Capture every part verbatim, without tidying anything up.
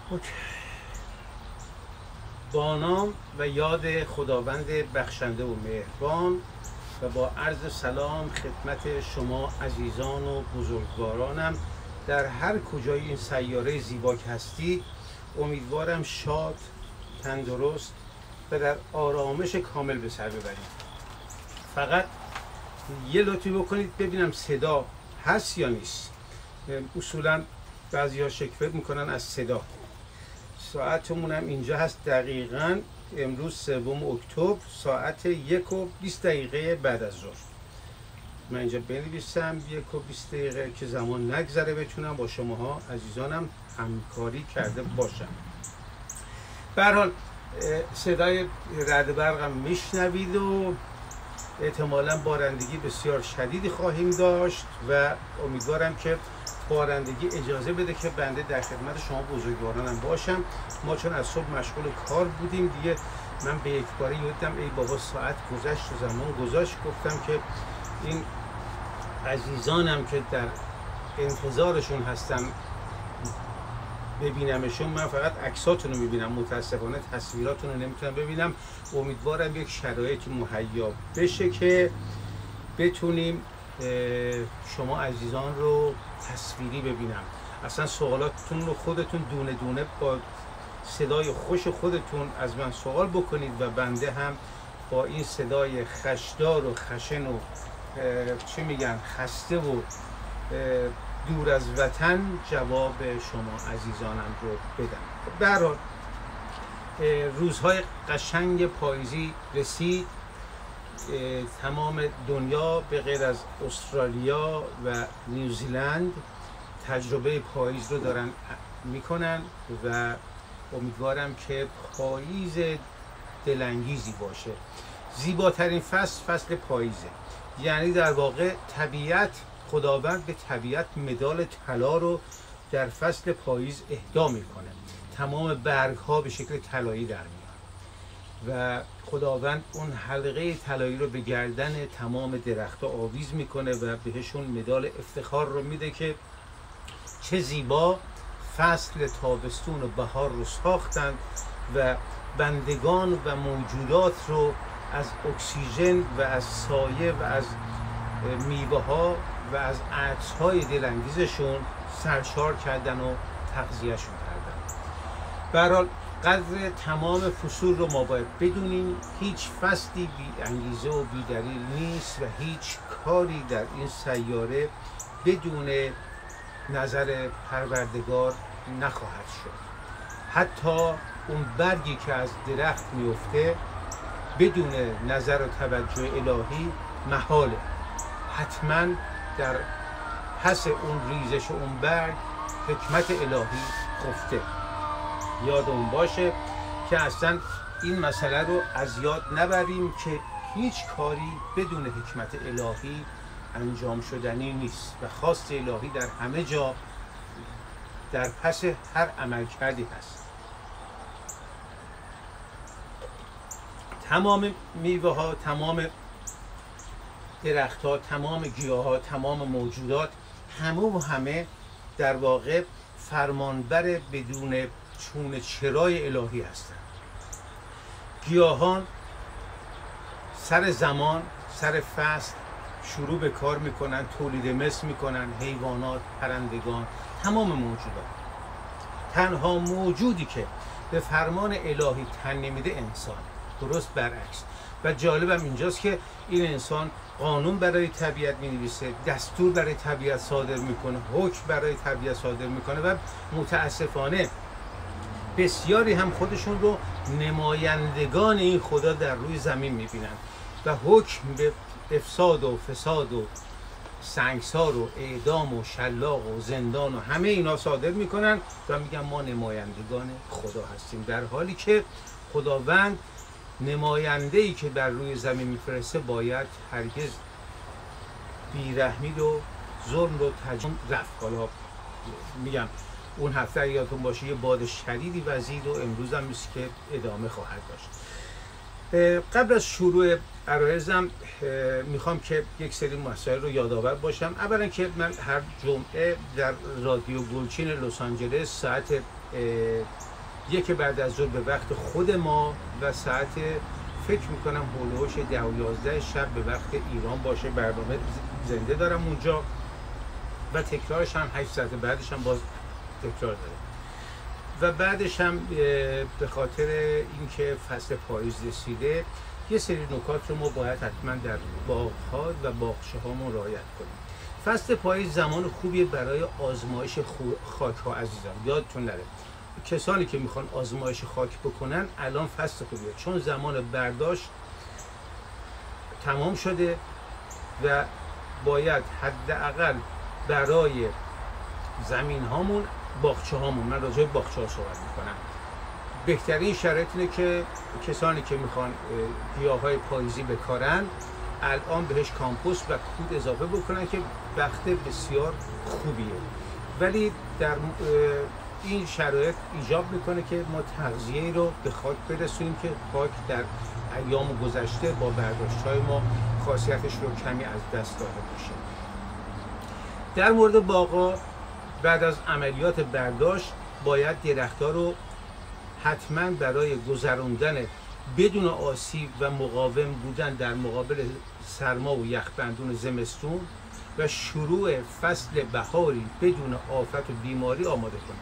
اوکی. با نام و یاد خداوند بخشنده و مهربان و با عرض سلام خدمت شما عزیزان و بزرگوارانم در هر کجای این سیاره زیبا که هستید. امیدوارم شاد، تندرست و در آرامش کامل به سر ببرید. فقط یه لطفی بکنید ببینم صدا هست یا نیست. اصولا بعضی ها شکوه میکنن از صدا. ساعتمون هم اینجا هست، دقیقاً امروز سوم اکتبر ساعت یک و بیست دقیقه بعد از ظهر. من اینجا بنویسم یک و بیست دقیقه که زمان نگذره بتونم با شماها عزیزانم همکاری کرده باشم. به هر حال صدای رعد برقم میشنوید و احتمالاً بارندگی بسیار شدیدی خواهیم داشت و امیدوارم که بارندگی اجازه بده که بنده در خدمت شما بزرگوارانم باشم. ما چون از صبح مشغول کار بودیم دیگه، من به یک باره یادم ای بابا ساعت گذشت و زمان گذاشت. گفتم که این عزیزانم که در انتظارشون هستم ببینمشون، من فقط عکساتون رو میبینم، متاسفانه تصویراتون رو نمیتونم ببینم. امیدوارم یک شرایطی مهیا بشه که بتونیم شما عزیزان رو تصویری ببینم. اصلا سوالاتتون رو خودتون دونه دونه با صدای خوش خودتون از من سوال بکنید و بنده هم با این صدای خشدار و خشن و چه میگن خسته و دور از وطن جواب شما عزیزانم رو بدم. به هر حال روزهای قشنگ پاییزی رسید. تمام دنیا به غیر از استرالیا و نیوزیلند تجربه پاییز رو دارن میکنن و امیدوارم که پاییز دلانگیزی باشه. زیباترین فصل فصل پاییزه، یعنی در واقع طبیعت، خداوند به طبیعت مدال طلا رو در فصل پاییز اهدا میکنه. تمام برگ ها به شکل طلایی در میاد و خداوند اون حلقه طلایی رو به گردن تمام درخت‌ها آویز میکنه و بهشون مدال افتخار رو میده که چه زیبا فصل تابستون و بهار رو ساختند و بندگان و موجودات رو از اکسیژن و از سایه و از میوه ها و از عطرهای دلانگیزشون سرشار کردن و تغذیهشون کردن. به هر حال قدر تمام فصول رو ما باید بدونیم. هیچ فصلی بی انگیزه و بی دلیل نیست و هیچ کاری در این سیاره بدون نظر پروردگار نخواهد شد. حتی اون برگی که از درخت میفته بدون نظر و توجه الهی محاله. حتما در پس اون ریزش اون برگ حکمت الهی خفته. یادمون باشه که اصلا این مسئله رو از یاد نبریم که هیچ کاری بدون حکمت الهی انجام شدنی نیست و خواست الهی در همه جا در پس هر عمل کردی هست. تمام میوه ها، تمام درخت ها، تمام گیاه ها، تمام موجودات همه و همه در واقع فرمانبر بدون چون چرای الهی هستند. گیاهان سر زمان، سر فصل شروع به کار میکنن، تولید مثل میکنن. حیوانات، پرندگان، تمام موجودات. تنها موجودی که به فرمان الهی تن نمیده انسان، درست برعکس. و جالبم اینجاست که این انسان قانون برای طبیعت می‌نویسه، دستور برای طبیعت صادر میکنه، حکم برای طبیعت صادر میکنه و متاسفانه بسیاری هم خودشون رو نمایندگان این خدا در روی زمین میبینن و حکم به افساد و فساد و سنگسار و اعدام و شلاق و زندان و همه اینا صادر میکنن و میگن ما نمایندگان خدا هستیم، در حالی که خداوند نماینده‌ای که بر روی زمین میفرسته باید هرگز بیرحمی و ظلم رو تجربه رفت. حالا میگم اون هفته یادتون باشه یه باد شدیدی وزید و امروز هم نیست که ادامه خواهد داشت. قبل از شروع عرایزم میخوام که یک سری مسائل رو یادآور باشم. اولا که من هر جمعه در رادیو گلچین لس آنجلس ساعت یک بعد از ظهر به وقت خود ما و ساعت فکر میکنم هولوش ده و یازده شب به وقت ایران باشه. برنامه زنده دارم اونجا و تکرارش هم هشت ساعت بعدش هم باز تکرار داره. و بعدش هم به خاطر اینکه فصل پاییز رسیده یه سری نکات رو ما باید حتما در باغ‌ها و باغچه هامون رعایت کنیم. فصل پاییز زمان خوبیه برای آزمایش خاک ها عزیزان. یادتون نره کسانی که میخوان آزمایش خاک بکنن الان فصل خوبیه، چون زمان برداشت تمام شده و باید حداقل برای زمین هامون باغچه هامون، من راجع به باغچه ها صحبت میکنم، بهترین شرایط اینه که کسانی که میخوان گیاهای پاییزی بکارن الان بهش کامپوست و کود اضافه بکنن که وقت بسیار خوبیه. ولی در این شرایط ایجاب میکنه که ما تغذیه رو به خاک برسونیم که خاک در ایام گذشته با برداشت‌های ما خاصیتش رو کمی از دست داده باشه. در مورد باغ‌ها بعد از عملیات برداشت باید درخت‌ها رو حتما برای گذراندن بدون آسیب و مقاوم بودن در مقابل سرما و یخبندون زمستون و شروع فصل بهاری بدون آفت و بیماری آماده کنیم.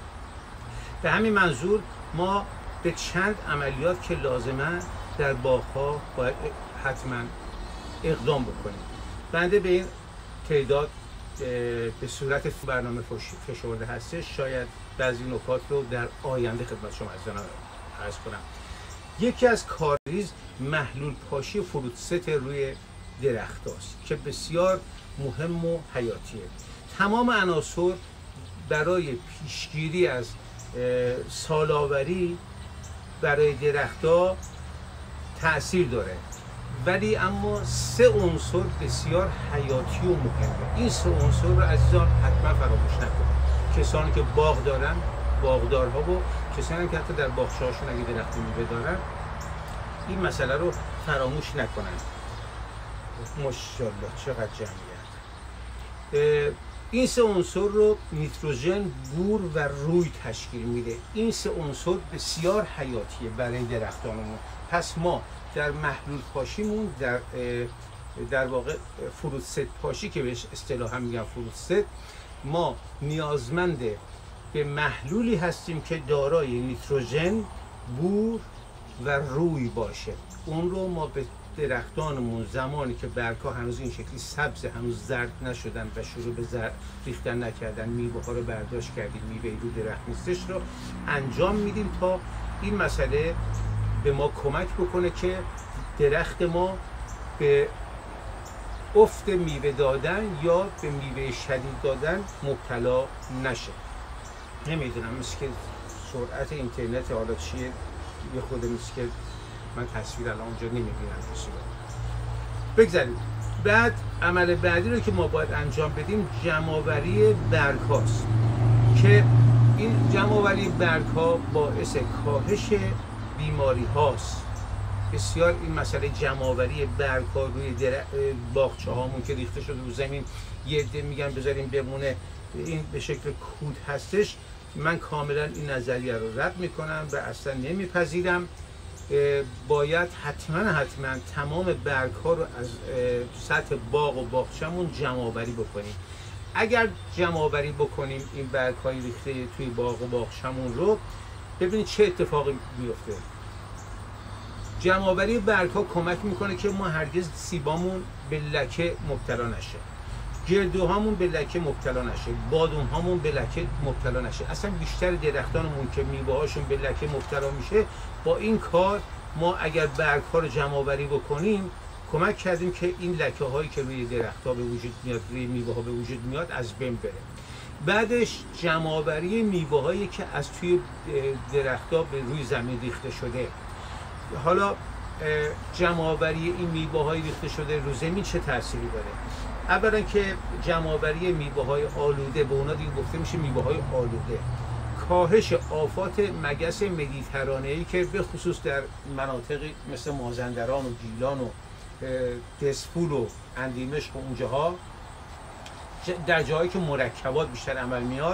به همین منظور ما به چند عملیات که لازمه در باغ‌ها باید حتما اقدام بکنیم. بنده به این تعداد به صورت برنامه فشرده هستش، شاید بعضی نکات رو در آینده خدمت شما عرض کنم. یکی از کاریز محلول پاشی فروت ست روی درخت هاست که بسیار مهم و حیاتیه. تمام عناصر برای پیشگیری از سال‌آوری برای درخت‌ها تأثیر داره، ولی اما سه عنصر بسیار حیاتی و مهمه. این سه عنصر رو عزیزان حتما فراموش نکنید. کسانی که باغ دارن، باغدارها و کسانی که حتی در باغچه‌هاشون اگه درخت میوه دارن این مسئله رو فراموش نکنن. ماشاءالله چقدر جمعیت. این سه عنصر رو نیتروژن، بور و روی تشکیل میده. این سه عنصر بسیار حیاتیه برای درختانمون. پس ما در محلول پاشیمون در در واقع فروت ست پاشی که بهش اصطلاحا میگن فروت ست، ما نیازمند به محلولی هستیم که دارای نیتروژن، بور و روی باشه. اون رو ما به درختانمون زمانی که برگ‌ها هنوز این شکلی سبز، هنوز زرد نشدن و شروع به زرد ریختن نکردن، میوه ها رو برداشت کردیم، میوه رو درخت نیستش، رو انجام میدیم تا این مسئله به ما کمک بکنه که درخت ما به افت میوه دادن یا به میوه شدید دادن مبتلا نشه. نمیدونم مثل که سرعت اینترنت حالا چیه، یه خود مثل که من تصویر الان اونجا نمیبینم. بگذاریم. بعد عمل بعدی رو که ما باید انجام بدیم جمع‌آوری برگ هاست که این جمع‌آوری برگ ها باعث کاهش بیماری هاست. بسیار این مسئله جمع‌آوری برگ ها روی باغچه هامون که ریخته شده رو زمین، یه عده میگن بذاریم بمونه، این به شکل کود هستش. من کاملا این نظریه رو رد میکنم و اصلا نمیپذیرم. باید حتما حتما تمام برگ ها رو از سطح باغ و باغچه‌مون جمع‌آوری بکنیم. اگر جمع‌آوری بکنیم این برگ های ریخته توی باغ و باغچه‌مون رو، ببینید چه اتفاقی میفته. جمع‌آوری برگ ها کمک میکنه که ما هرگز سیبامون به لکه مبتلا نشه، گردوهامون به لکه مبتلا نشه، بادام هامون به لکه مبتلا نشه. اصلا بیشتر درختانمون که میوه هاشون به لکه مبتلا میشه، با این کار ما اگر برگ ها رو جمع آوری بکنیم کمک کردیم که این لکه هایی که روی درخت ها به وجود میاد، روی میوه ها به وجود میاد، از بین بره. بعدش جمع آوری میوه هایی که از توی درخت ها به روی زمین ریخته شده. حالا جمع آوری این میوه های ریخته شده رو زمین چه تأثیری داره؟ اولا که جمع آوری میوه های آلوده، به اونا دیگه گفته میشه میوه های آلوده، کاهش آفات مگس مدیترانه‌ای که به خصوص در مناطقی مثل مازندران و گیلان و دسفول و اندیمشق و اونجاها، در جاهایی که مرکبات بیشتر عمل میاد،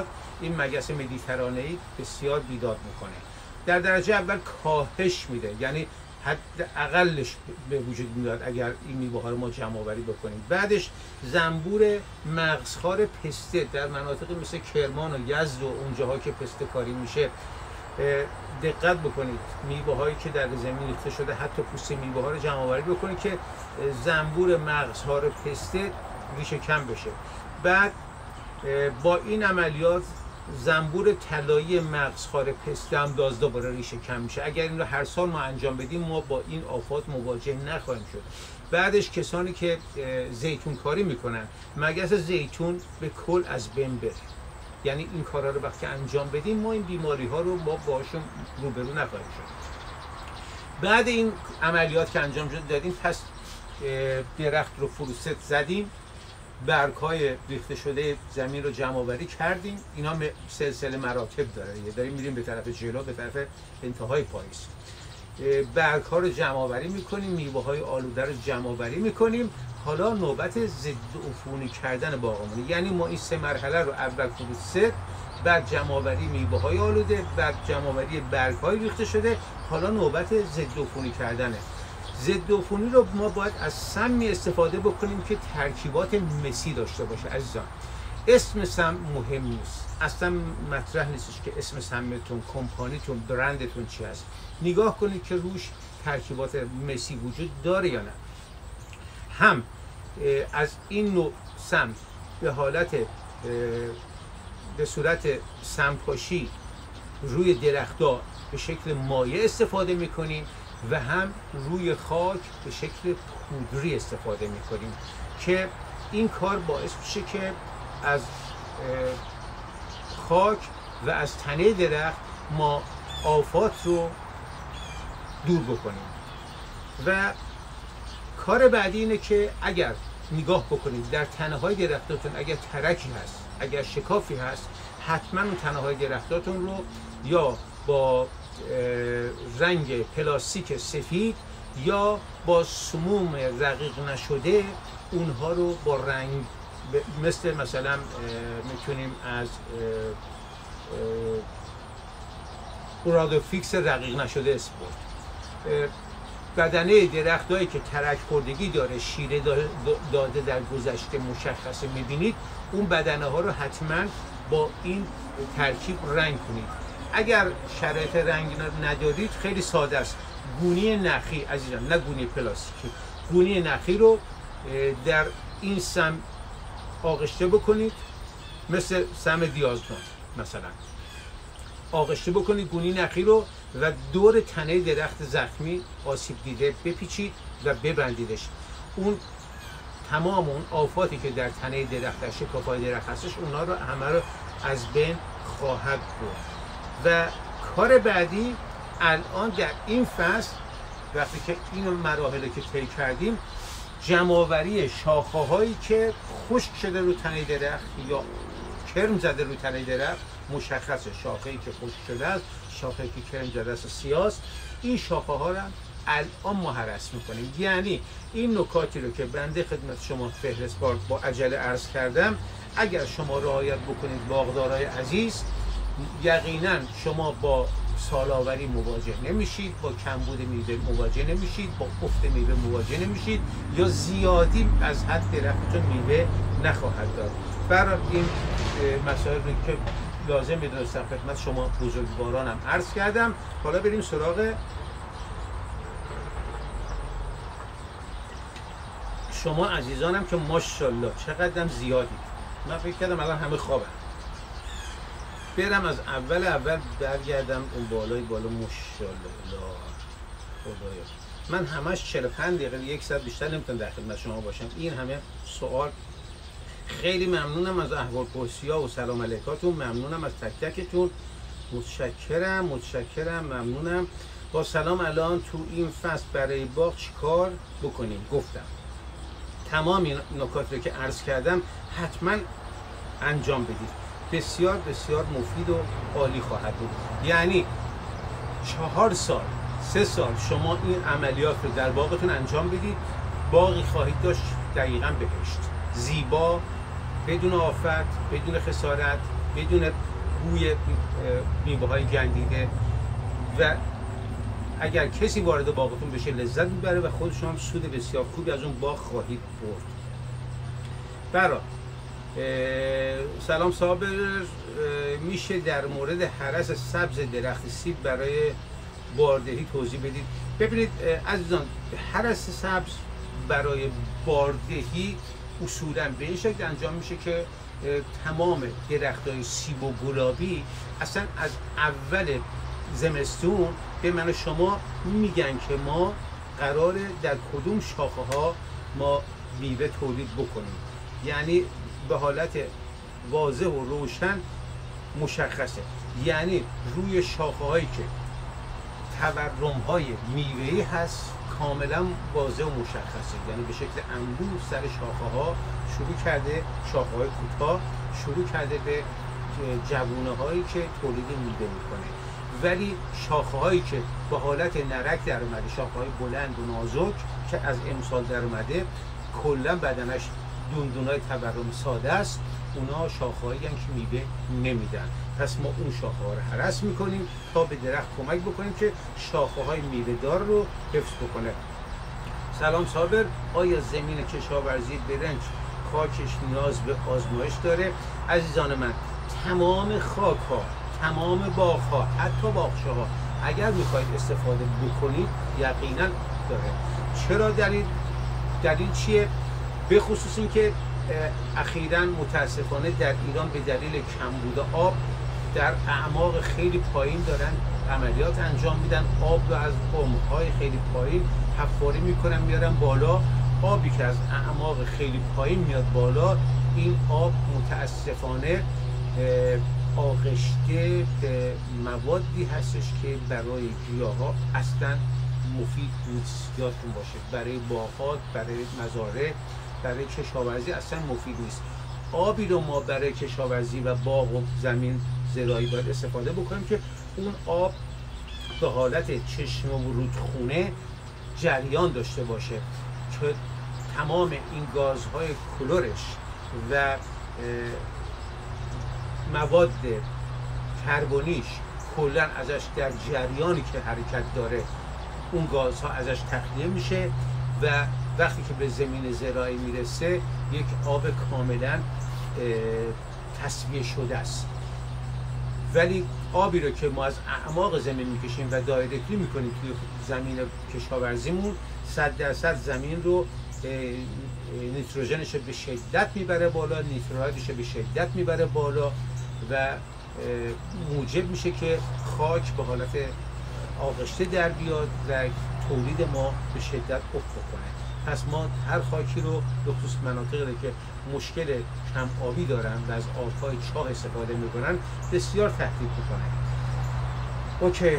این مگس مدیترانه‌ای بسیار بیداد میکنه. در درجه اول کاهش میده، یعنی حداقلش به وجود میاد اگر این میوه ها رو ما جمع آوری بکنیم. بعدش زنبور مغزخوار پسته در مناطق مثل کرمان و یزد و اونجاها که پسته کاری میشه دقت بکنید، میوه هایی که در زمین ریخته شده حتی پوست میوه ها رو جمع آوری بکنید که زنبور مغزخوار پسته ریشه کم بشه. بعد با این عملیات زنبور طلایی مغزخوار پسته هم باز دوباره ریشه کم میشه. اگر این رو هر سال ما انجام بدیم ما با این آفات مواجه نخواهیم شد. بعدش کسانی که زیتون کاری میکنن، مگس زیتون به کل از بین بره. یعنی این کارا رو وقتی انجام بدیم ما این بیماری ها رو ما باشون روبرو نخواهیم شد. بعد این عملیات که انجام شد دادیم، پس درخت رو فروست زدیم، برگ‌های ریخته شده زمین رو جمع آوری کردیم. اینا سلسله مراتب داره، یه داریم میریم به طرف جلو، به طرف انتهای پاییز. برگ‌ها رو جمع آوری میکنیم، میوه‌های آلوده رو جمع آوری میکنیم. حالا نوبت ضد عفونی کردن باغمونه، یعنی ما این سه مرحله رو اول فروست، بعد جمع آوری میوه‌های آلوده، بعد جمع آوری برگ‌های ریخته شده، حالا نوبت ضد عفونی کردنه. ضد عفونی رو ما باید از سمی استفاده بکنیم که ترکیبات مسی داشته باشه. عزیزان اسم سم مهم نیست، اصلا مطرح نیستش که اسم سمتون، کمپانیتون، برندتون چی هست. نگاه کنید که روش ترکیبات مسی وجود داره یا نه. هم از این نوع سم به حالت به صورت سمپاشی روی درخت‌ها به شکل مایع استفاده میکنیم و هم روی خاک به شکل پودری استفاده میکنیم که این کار باعث میشه که از خاک و از تنه درخت ما آفات رو دور بکنیم. و کار بعدی اینه که اگر نگاه بکنید در تنه های درختاتون اگر ترکی هست، اگر شکافی هست، حتما اون تنه های درختاتون رو یا با رنگ پلاستیک سفید یا با سموم رقیق نشده اونها رو با رنگ مثل مثلا میتونیم از اورادوفیکس رقیق نشده اسپورت. بدنه درختایی که ترک خوردگی داره، شیره داده در گذشته مشخصه میبینید، اون بدنه ها رو حتما با این ترکیب رنگ کنید. اگر شرایط رنگ ندارید خیلی ساده است، گونی نخی عزیزان، نه گونی پلاستیکی، گونی نخی رو در این سم آغشته بکنید، مثل سم دیازنون مثلا آغشته بکنید گونی نخی رو و دور تنه درخت زخمی آسیب دیده بپیچید و ببندیدش. اون تمام اون آفاتی که در تنه درخت، در شکاف‌های درخت هستش، اونا رو همه رو از بین خواهد برد. و کار بعدی الان در این فصل وقتی که این مراحل که طی کردیم، جمع‌آوری شاخه‌هایی که خشک شده رو تنه درخت یا کرم زده رو تنه درخت، مشخصه شاخه‌ای که خشک شده است، شاخه‌ای که کرم زده است سیاه است. این شاخه‌ها رو الان ما هرس می‌کنیم. یعنی این نکاتی رو که بنده خدمت شما فهرستوار با عجله عرض کردم، اگر شما رعایت بکنید باغدارای عزیز، یقینا شما با سال‌آوری مواجه نمیشید، با کمبود میوه مواجه نمیشید، با افت میوه مواجه نمیشید، یا زیادی از حد درختتون میوه نخواهد داد. برای این مسائل که لازم میدونستم خدمت شما بزرگوارانم عرض کردم. حالا بریم سراغ شما عزیزانم که ماشاءالله چقدرم زیادید. من فکر کردم الان همه خوابن. برم از اول اول برگردم اون بالای بالا. ماشاءالله خدایا، من همش چهل و پنج دقیقه یک ساعت بیشتر نمیتونم در خدمت شما باشم. این همه سوال. خیلی ممنونم از احوالپرسی‌ها و سلام علیکاتون، ممنونم از تک تکتون، متشکرم متشکرم ممنونم. با سلام، الان تو این فصل برای باغ چیکار بکنیم؟ گفتم تمام این نکات رو که عرض کردم حتما انجام بدید، بسیار بسیار مفید و عالی خواهد بود. یعنی چهار سال سه سال شما این عملیات رو در باغتون انجام بدید، باغی خواهید داشت دقیقاً بهشت، زیبا، بدون آفت، بدون خسارت، بدون بوی میوه های گندیده و اگر کسی وارد باغتون بشه لذت میبره و خودشون هم سود بسیار خوبی از اون باغ خواهید برد. برا سلام صابر، میشه در مورد هرس سبز درخت سیب برای باردهی توضیح بدید؟ ببینید عزیزان، هرس سبز برای باردهی اصولا به این شکل انجام میشه که تمام درخت‌های سیب و گلابی اصلا از اول زمستون به من و شما میگن که ما قراره در کدوم شاخه ها ما میوه تولید بکنیم، یعنی به حالت واضح و روشن مشخصه. یعنی روی شاخه هایی که تورم های میوه‌ای هست کاملا واضح و مشخصه، یعنی به شکل انبوه سر شاخه ها شروع کرده، شاخه های کوتاه شروع کرده به جوونه هایی که تولید میوه میکنه، ولی شاخه هایی که به حالت نرک در اومده، شاخه های بلند و نازک که از امسال در اومده کلا بدنش دوندونای تورم ساده است، اونا شاخه هایی که میوه نمیدن. پس ما اون شاخه ها رو هرس میکنیم تا به درخت کمک بکنیم که شاخه های میوه دار رو حفظ بکنه. سلام صابر، آیا زمین کشاورزی برنج خاکش نیاز به آزمایش داره؟ عزیزان من، تمام خاک ها، تمام باغ ها، حتی باغچه ها اگر میخواید استفاده بکنید یقینا داره. چرا دلیل؟ دلیل چیه؟ به خصوص این که اخیراً متاسفانه در ایران به دلیل کمبود آب در اعماق خیلی پایین دارن عملیات انجام میدن، آب رو از عمق‌های خیلی پایین حفاری میکنن میارن بالا. آبی که از اعماق خیلی پایین میاد بالا، این آب متاسفانه آغشته به موادی هستش که برای گیاها اصلا مفید نیست. یادتون باشه برای باغات، برای مزارع، برای کشاورزی اصلا مفید نیست. آبی رو ما برای کشاورزی و باغ و زمین زراعی باید استفاده بکنیم که اون آب به حالت چشمه و رودخونه جریان داشته باشه که تمام این گازهای کلورش و مواد کربونیش کلا ازش در جریانی که حرکت داره اون گازها ازش تخلیه میشه و وقتی که به زمین زراعی میرسه یک آب کاملا تصفیه شده است. ولی آبی رو که ما از اعماق زمین میکشیم و دایرکتلی میکنیم توی زمین کشاورزیمون، صد درصد زمین رو نیتروژنش به شدت میبره بالا، نیتروهایدش به شدت میبره بالا و موجب میشه که خاک به حالت آغشته در بیاد و تولید ما به شدت افت بکنه. پس ما هر خاکی رو به خصوص مناطقی که مشکل کم آبی دارن و از آبهای چاه استفاده میکنن بسیار تهدید میکنه. اوکی،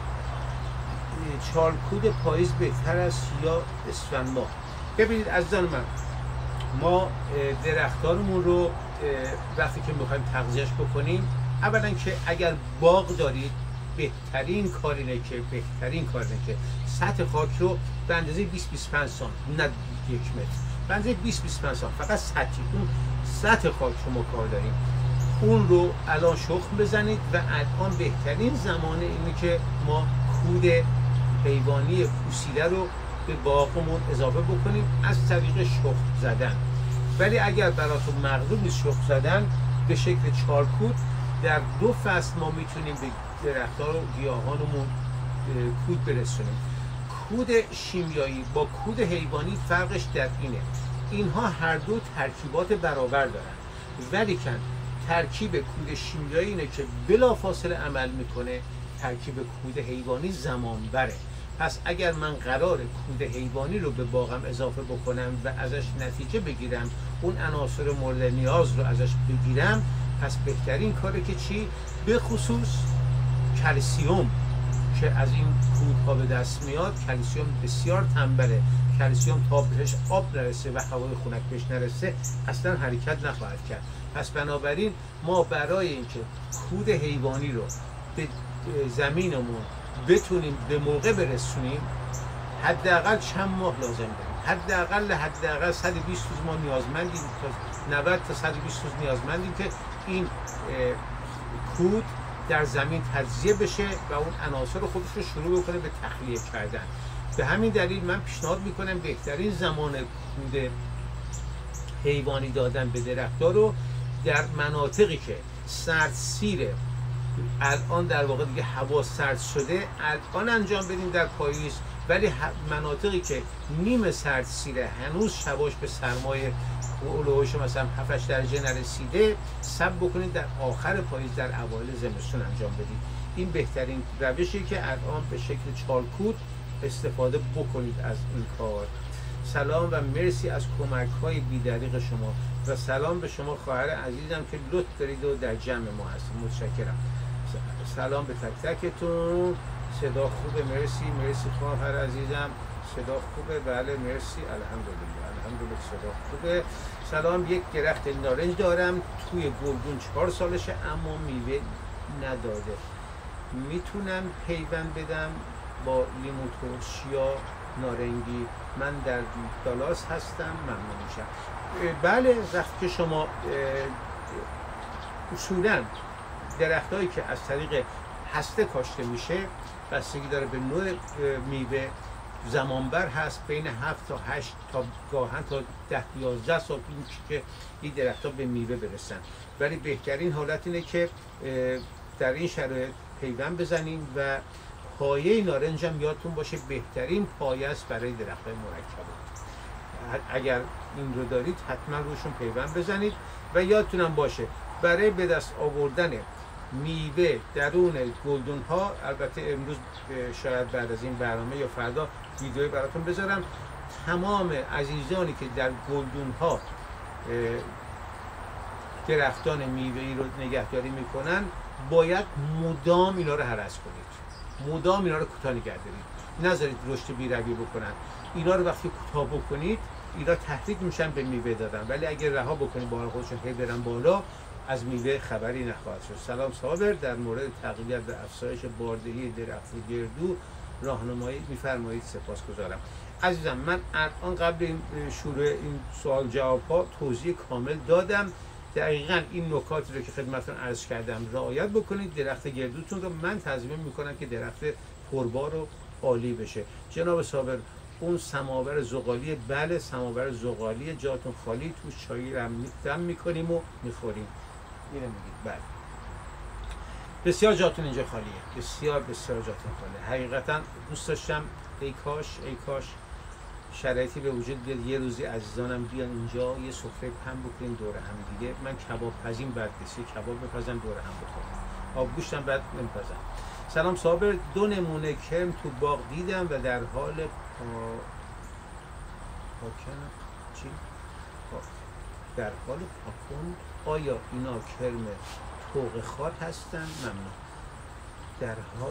چالکود پاییز بهتر است یا اسفند ماه؟ ببینید عزیزان من، ما درختانمون رو وقتی که میخوایم تغذیهش بکنیم، اولا که اگر باغ دارید بهترین کار اینه که بهترین کار اینه که سطح خاک رو به اندازه بیست بیست و پنج سانتی نه یک متر، به اندازه بیست بیست و پنج سانتی فقط سطحی اون سطح خاک رو ما کار داریم، اون رو الان شخم بزنید و الان بهترین زمانه اینه که ما کود حیوانی پوسیده رو به باغمون اضافه بکنیم از طریق شخم زدن. ولی اگر براتون مقدور نیست شخم زدن، به شکل چارکود در دو فصل ما میتونیم به درخت‌ها و گیاهانمون کود برسونیم. کود شیمیایی با کود حیوانی فرقش در اینه، اینها هر دو ترکیبات برابر دارن، ولی کن ترکیب کود شیمیایی اینه که بلافاصله عمل میکنه، ترکیب کود حیوانی زمان بره. پس اگر من قرار کود حیوانی رو به باغم اضافه بکنم و ازش نتیجه بگیرم، اون عناصر مورد نیاز رو ازش بگیرم، پس بهترین کاره که چی؟ به خصوص کلسیوم که از این کودها به دست میاد. کلسیوم بسیار تنبله، کلسیوم تا بهش آب نرسه و هوای خنک بهش نرسه اصلا حرکت نخواهد کرد. پس بنابراین ما برای اینکه کود حیوانی رو به زمینمون بتونیم به موقع برسونیم، حداقل چند ماه لازم داریم. حداقل حداقل صد و بیست روز ما نیازمندیم، تا نود تا صد و بیست روز نیازمندیم که این کود در زمین تجزیه بشه و اون عناصر خودش رو شروع بکنه به تخلیه کردن. به همین دلیل من پیشنهاد میکنم بهترین زمان کود حیوانی دادن به درخت‌ها رو در مناطقی که سردسیره، الان در واقع دیگه هوا سرد شده، الان انجام بدیم در پاییز، ولی مناطقی که نیم سردسیره هنوز شباش به سرمایه اولوش مثلا هفت هشت درجه نرسیده، صبر بکنید در آخر پاییز در اوایل زمستون انجام بدید. این بهترین روشی که الان به شکل چالکود استفاده بکنید از این کار. سلام و مرسی از کمک های بی‌دریغ شما و سلام به شما خواهر عزیزم که لطف دارید و در جمع ما هستید. متشکرم. سلام به تک تکتون. صدا خوبه، مرسی مرسی خواهر عزیزم، صدا خوبه، بله مرسی، الحمدلله الحمدلله صدا خوبه. سلام، یک درخت نارنج دارم توی گلدون چهار سالشه اما میوه نداده، میتونم پیوند بدم با لیمو ترش یا نارنگی؟ من در دالاس هستم، ممنون میشم. بله، وقتی که شما اصولا درخت هایی که از طریق هسته کاشته میشه بستگی داره به نوع میوه، زمانبر هست، بین هفت تا هشت تا گاهن تا ده یازده سال که این درخت ها به میوه برسن، ولی بهترین حالت اینه که در این شرایط پیوند بزنیم و پایه نارنج هم یادتون باشه بهترین پایه است برای درخت های مرکب. اگر این رو دارید حتما روشون پیوند بزنید و یادتونم باشه برای به دست آوردن میوه درون گلدون ها، البته امروز شاید بعد از این برنامه یا فردا ویدیوی براتون بذارم، تمام عزیزانی که در گلدون ها درختان میوه‌ای رو نگهداری میکنن باید مدام اینا رو هرس کنید، مدام اینا رو کوتاه نگه دارید، نذارید رشد بی‌رویه بکنن. اینا رو وقتی کوتاه بکنید اینا تحریک میشن به میوه دادن، ولی اگه رها بکنید بالا خودشون هی برن بالا از میوه خبری نخواهد شد. سلام صابر، در مورد تقویت و افزایش باردهی درخت گردو راهنمایی میفرمایید؟ سپاسگزارم. عزیزم، من الان قبل این شروع این سوال جواب ها توضیح کامل دادم، دقیقاً این نکاتی رو که خدمتتون عرض کردم رعایت بکنید. درخت گردوتون رو من تضمین میکنم که درخت پربار و عالی بشه. جناب صابر، اون سماور زغالی، بله سماور زغالی، جاتون خالی، توش چایی رو دم میکنیم و میخوریم. اینو میگید؟ بله بسیار جاتون اینجا خالیه، بسیار بسیار جاتون خالیه. حقیقتا دوست داشتم ای کاش ای کاش شرایطی به وجود بیاد یه روزی عزیزانم بیان اینجا یه سفره پهن بکنیم دور هم دیگه. من کباب پزین بد نیست، کباب بپزم دور هم بخورم، آب گوشتم بد نمیپزم. سلام صابر، دو نمونه کرم تو باغ دیدم و در حال پا... پاکن چی؟ پا... در حال پاکن. آیا اینا کرم طوق خار هستن؟ ممنون. در حال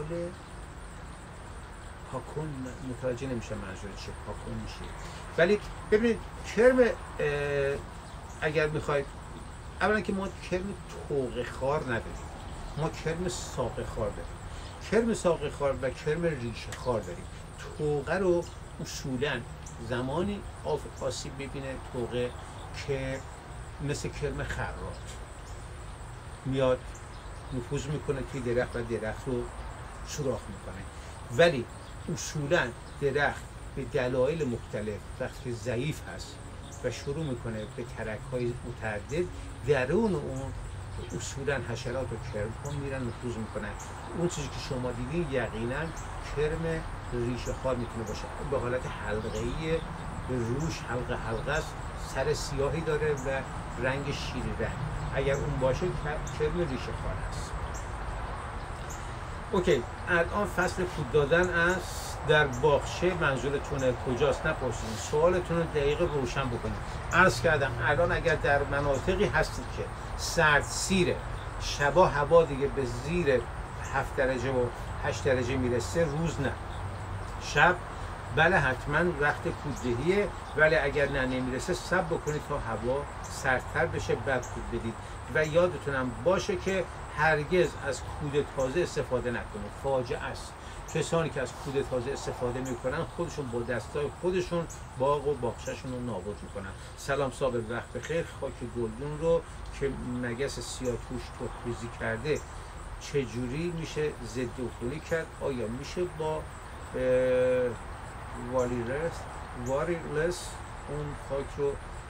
پاکن متوجه نمیشه منظور چه پاکن میشه، ولی ببینید کرم اگر میخواید، اولا که ما کرم طوق خار نداریم، ما کرم ساق خار داریم. کرم ساق خار و کرم ریشه خار داریم. طوقه رو اصولا زمانی آسیب ببینه طوقه که مثل کرم خرات میاد نفوذ میکنه توی درخت و درخت رو سوراخ میکنه، ولی اصولا درخت به دلایل مختلف وقتی ضعیف هست و شروع میکنه به ترک های متعدد، درون اون اصولا حشرات و کرم ها میرن نفوذ میکنن. اون چیزی که شما دیدین یقینا کرم ریشه خار میتونه باشه، به حالت حلقه‌ای، به روش حلقه حلقه است، سر سیاهی داره و رنگ شیری رنگ. اگر اون باشه کرم ریشه خار هست. اوکی، الان فصل کود دادن است در باغچه، منظورتونه کجاست؟ نپرسید، سوالتون رو دقیق روشن بکنید. عرض کردم الان اگر در مناطقی هستید که سرد سیره، شبا هوا دیگه به زیر هفت درجه و هشت درجه میرسه، روز نه، شب بله حتما وقت کوددهیه، ولی اگر نه نمیرسه صبر بکنید تا هوا سردتر بشه بعد کود بدید. و یادتونم باشه که هرگز از کود تازه استفاده نکنید. فاجعه است. کسانی که از کود تازه استفاده میکنن خودشون با دستای خودشون باغ و باغچه‌شون رو نابود میکنن. سلام صاحب، وقت بخیر. خاک گلدون رو که مگس سیاه توش تخم‌ریزی کرده چجوری میشه ضد عفونی کرد؟ آیا میشه با واریلس واریلس اون خاک رو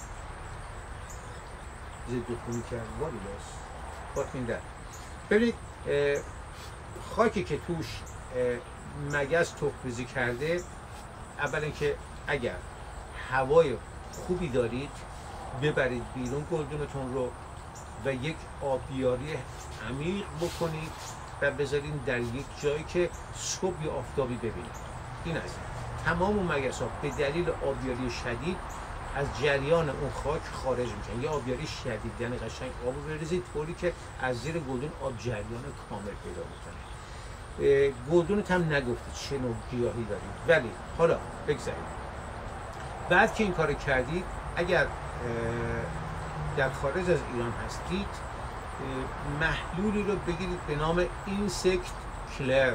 ضد عفونی کرد؟ واریلس باتین. ببینید خاکی که توش مگس تخم‌ریزی کرده، اول اینکه اگر هوای خوبی دارید ببرید بیرون گلدونتون رو و یک آبیاری عمیق بکنید و بذارید در یک جایی که صبح یا آفتابی ببینید. این است. تمام اون مگس ها به دلیل آبیاری شدید از جریان اون خاک خارج میشن. یه آبیاری شدید یعنی قشنگ آب رو بریزید طوری که از زیر گلدون آب جریان کامل پیدا میکنه. گلدونت هم نگفتید چه نوع گیاهی دارید. ولی حالا بگذارید بعد که این کار کردید، اگر در خارج از ایران هستید محلولی رو بگیرید به نام اینسکت کلر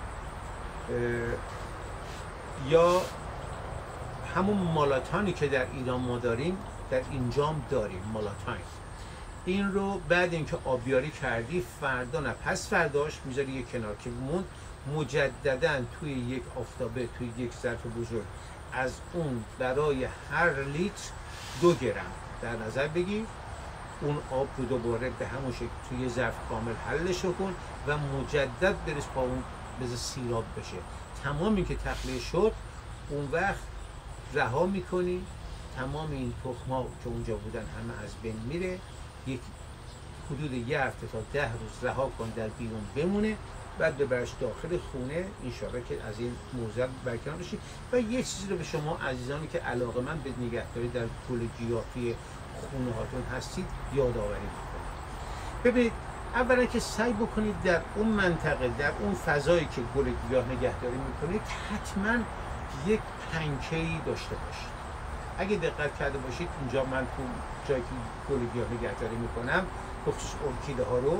یا همون مالاتانی که در ایران ما داریم در اینجام داریم مالاتاین. این رو بعد اینکه آبیاری کردی فردا نه پس فرداش میذاری یک کنار که موند، مجددا توی یک آفتابه توی یک ظرف بزرگ از اون برای هر لیتر دو گرم در نظر بگیر. اون آب رو دوباره به همون شکل توی ظرف کامل حلش کن و مجدد بریز با اون بذار سیراب بشه. تمام این که تخلیه شد اون وقت رها میکنی، تمام این تخم‌ها که اونجا بودن همه از بین میره. یک حدود یه هفته تا ده روز رها کن در بیرون بمونه، بعد ببرش داخل خونه انشاءالله که از این موضوع برکنار بشید. و یه چیزی رو به شما عزیزانی که علاقه‌مند به نگهداری در گل گیاهی خونه هاتون هستید یادآوری میکنید. ببینید اولا که سعی بکنید در اون منطقه در اون فضایی که گل گیاه نگهداری میکنید حتما یک پنکه‌ای داشته باشید. اگه دقت کرده باشید اینجا من تو جایی که گل گیاه نگهداری میکنم به خصوص ارکیده ها رو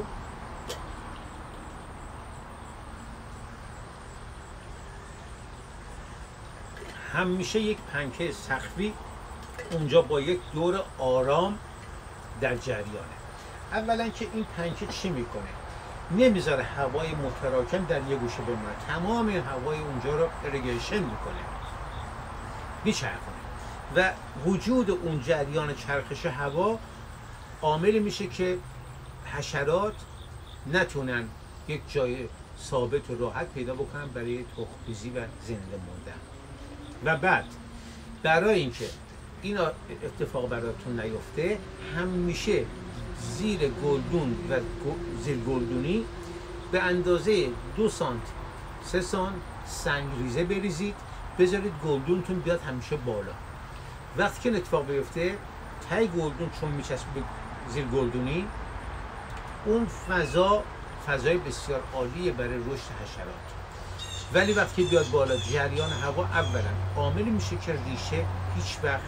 همیشه یک پنکه سقفی اونجا با یک دور آرام در جریانه. اولا که این پنکه چی میکنه؟ نمیذاره هوای متراکم در یه گوشه بمونه، تمام هوای اونجا رو ارگیشن میکنه، میچرخونه و وجود اون جریان چرخش هوا عاملی میشه که حشرات نتونن یک جای ثابت و راحت پیدا بکنن برای تخم‌ریزی و زنده موندن. و بعد برای اینکه این اتفاق براتون نیفته همیشه زیر گلدون و زیر گلدونی به اندازه دو سانت سه سانت سنگریزه بریزید، بذارید گلدونتون بیاد همیشه بالا. وقتی که اتفاق بیفته تای گلدون چون میچسبه به زیر گلدونی، اون فضا فضای بسیار عالیه برای رشد حشرات. ولی وقتی بیاد بالا جریان هوا اولا عاملی میشه که ریشه هیچ وقت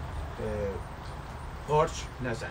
قارچ نزنه،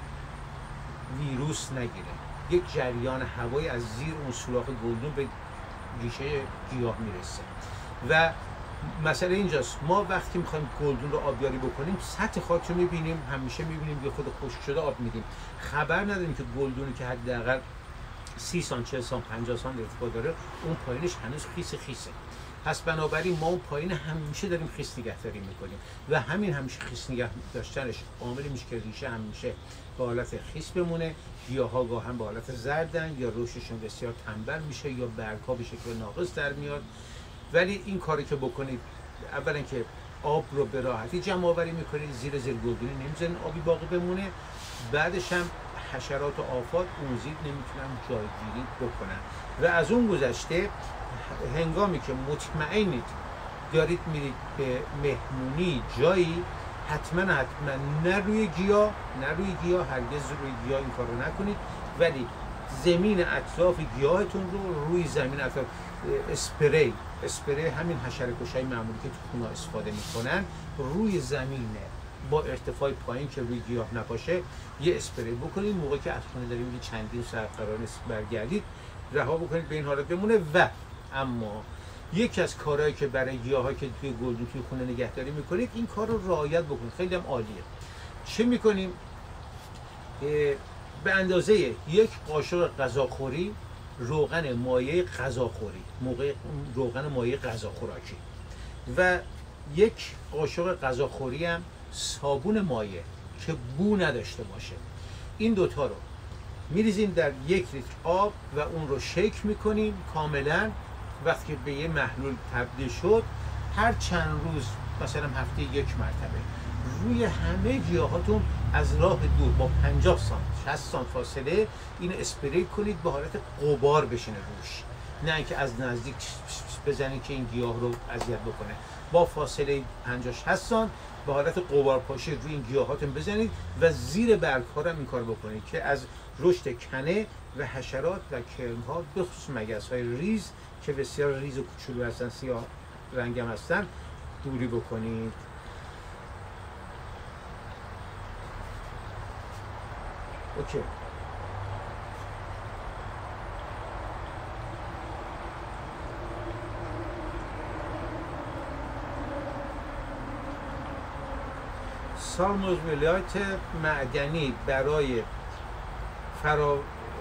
ویروس نگیره. یک جریان هوایی از زیر اون سوراخ گلدون به ریشه گیاه میرسه. و مسئله اینجاست، ما وقتی میخوایم گلدون رو آبیاری بکنیم سطح خاک رو میبینیم، همیشه میبینیم یه خود خشک شده آب میدیم، خبر نداریم که گلدونی که حداقل سی سانت چهل سانت پنجاه سانت ارتفاع داره اون پایینش هنوز خیس خیسه. پس بنابراین ما اون پایین همیشه داریم خیس نگهداری میکنیم و همین همیشه خیس نگه داشتنش عاملی میشه که ریشه همیشه به حالت خیس بمونه. گیاها گاهن به حالت زردن یا رشدشون بسیار تنبل میشه یا برگ‌ها به شکل ناقص در میاد. ولی این کاری که بکنید اولا که آب رو به راحتی جمع آوری میکنید، زیر زیر گلدونی نمیذارین آبی باقی بمونه. بعدش هم حشرات و آفات اون زیر نمیتونن جایگیری بکنن. و از اون گذشته هنگامی که مطمئنید دارید میرید به مهمونی جایی، حتما حتما نه روی گیاه نه روی گیاه هرگز روی گیاه این کارو نکنید، ولی زمین اطراف گیاهتون رو روی زمین اطراف اسپری اسپری همین حشره کشای معمولی که تو خونه استفاده میکنن روی زمین با ارتفاع پایین که روی گیاه نپاشه یه اسپری بکنید. موقعی که از خونه داریم یه چندین ساعت قرار نیست برگردید، رها بکنید به این حالت بمونه. و اما یکی از کارهایی که برای گیاهایی که توی گلدون توی خونه نگهداری میکنید، این کار رو رعایت بکنید، خیلی هم عالیه. چه میکنیم؟ به اندازه یک قاشق غذاخوری روغن مایع غذاخوری، موقع روغن مایع غذا خوراکی، و یک قاشق غذاخوری هم صابون مایع که بو نداشته باشه. این دوتا رو میریزیم در یک لیتر آب و اون رو شیک میکنیم کاملا. وقتی به یه محلول تبدیل شد، هر چند روز، مثلا هفته یک مرتبه، روی همه گیاهاتون از راه دور با پنجاه سانت شصت سانت فاصله این اسپری کنید، به حالت غبار بشینه روش، نه اینکه از نزدیک بزنید که این گیاه رو اذیت بکنه. با فاصله پنجاه شصت سانت به حالت غبار پاشی روی این گیاهاتون بزنید و زیر برگ ها هم این کار بکنید که از رشد کنه و حشرات و کرم ها، به خصوص مگس های ریز که بسیار ریز و کوچولو هستن، سیاه رنگ هم هستن، دوری بکنید. اوکی. سالموزولیات معدنی برای فرا...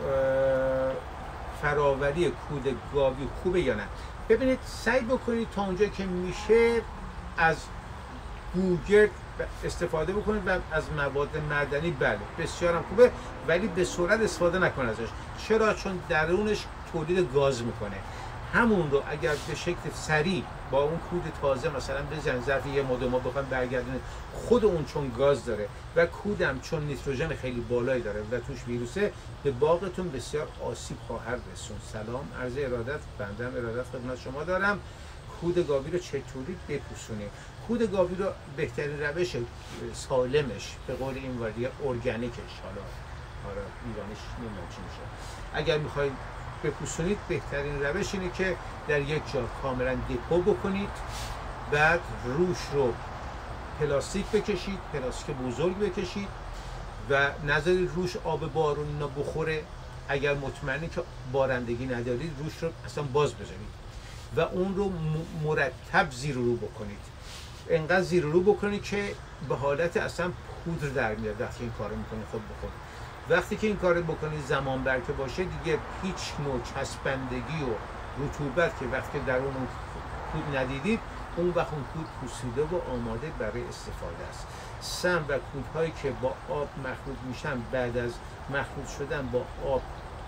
فراوری کود گاوی خوبه یا نه؟ ببینید، سعی بکنید تا اونجا که میشه از گوگرد استفاده بکنید و از مواد معدنی، بله بسیار هم خوبه، ولی به سرعت استفاده نکنید ازش. چرا؟ چون درونش تولید گاز میکنه. همون رو اگر به شکل سریع با اون کود تازه مثلا بزنید ظرف یه ماه دو ماه بخواید برگردونید، خود اون چون گاز داره و کودم چون نیتروژن خیلی بالایی داره و توش ویروسه، به باغتون بسیار آسیب خواهد رسوند. سلام، عرض ارادت، بنده ارادت خدمت شما دارم. کود گاوی رو چطوری بپوسونید؟ کود گاوی رو بهترین روش سالمش، به قول این وردی ارگانیکش، حالا حالا ایرانیش نمیدونم چی میشه، اگر میخواید بپوسونید بهترین روش اینه که در یک جا کاملا دپو بکنید، بعد روش رو پلاستیک بکشید، پلاستیک بزرگ بکشید و نذارید روش آب بارون بخوره. اگر مطمئنی که بارندگی ندارید، روش رو اصلا باز بذارید و اون رو مرتب زیر رو بکنید. انقدر زیر رو بکنید که به حالت اصلا پودر در میاد وقتی این کارو میکنید خود به خود. وقتی که این کارو بکنید زمان بر که باشه، دیگه هیچ نوع چسبندگی و رطوبت که وقتی در اون کود ندیدید، اون وقت اون کود پوسیده و آماده برای استفاده است. سم و کودهایی که با آب مخلوط میشن، بعد از مخلوط شدن با آب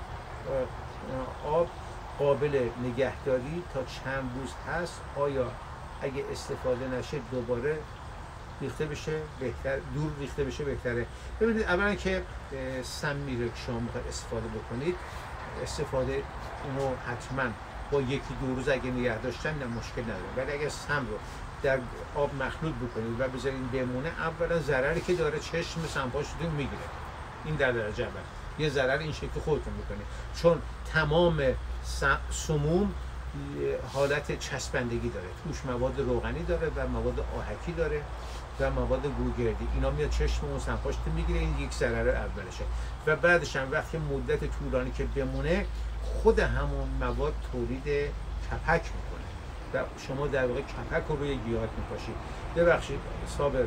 آب قابل نگهداری تا چند روز هست. آیا اگه استفاده نشه دوباره ریخته بشه بهتر، دور ریخته بشه بهتره؟ ببینید، اولا که سمی رو که شما میخواید استفاده بکنید، استفاده اونو حتما با یکی دو روز اگه نگه داشتن نه مشکل نداره، ولی اگه سم رو در آب مخلوط بکنید و بذارید بمونه، اولا ضرری که داره چشم سمپاشتون میگیره، این در درجه اول. یه ضرر این شکل خودتون میکنید، چون تمام سموم حالت چسبندگی داره، توش مواد روغنی داره و مواد آهکی داره و مواد گوگردی، اینا میاد چشم اون سمپاشتون میگیره. این یک ضرر اولشه. و بعدش هم وقتی مدت طولانی که بمونه، خود همون مواد تولید کپک میکنه و شما در واقع کپک رو روی گیاهات میپاشید. ببخشید صابر،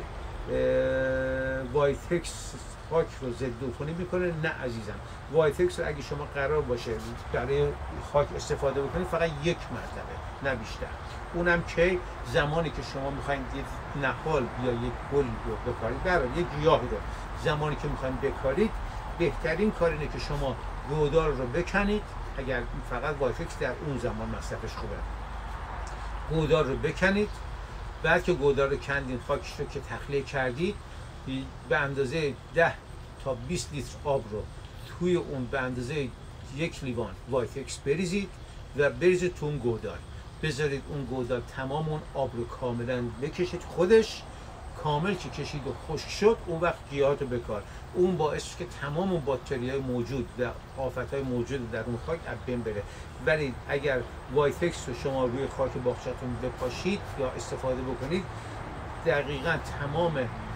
وایتکس خاک رو ضد عفونی میکنه؟ نه عزیزم، وایتکس رو اگه شما قرار باشه برای خاک استفاده بکنید فقط یک مرتبه، نه بیشتر. اونم که زمانی که شما میخواید یک نخال یا یک گل رو بکارید، برای یک گیاهی رو زمانی که میخواید بکارید، بهترین کار اینه که شما گودار رو بکنید. اگر فقط وایتکس در اون زمان مصرفش خوبه، گودار رو بکنید. بعد که گودار رو کندید، خاکش رو که تخلیه کردید، به اندازه ده تا بیست لیتر آب رو توی اون به اندازه یک لیوان وایتکس بریزید و بریزید تو اون گودار. بذارید اون گودار تمام اون آب رو کاملا بکشید، خودش کامل که کشید و خشک شد، اون وقت گیاهات رو بکار. اون باعث که تمام اون باکتریای موجود و آفت‌های موجود در اون خاک از بین بره. ولی اگر وایتکس رو شما روی خاک باغچه‌تون بپاشید یا استفاده بکنید، دقیقاً تمام